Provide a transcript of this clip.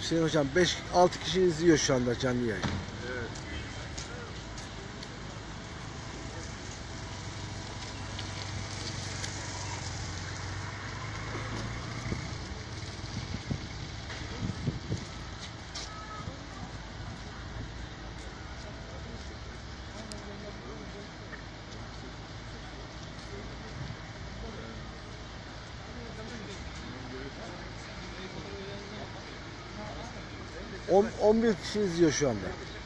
Hüseyin hocam 5-6 kişi izliyor şu anda canlı yayın. Evet. On 11 kişi izliyor şu anda.